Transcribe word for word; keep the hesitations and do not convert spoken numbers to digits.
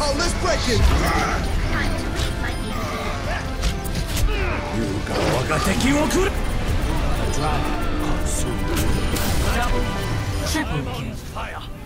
on, let's break it! Yugawa ga teki wo kuru! The dragon consumed. Double, triple kill. Fire.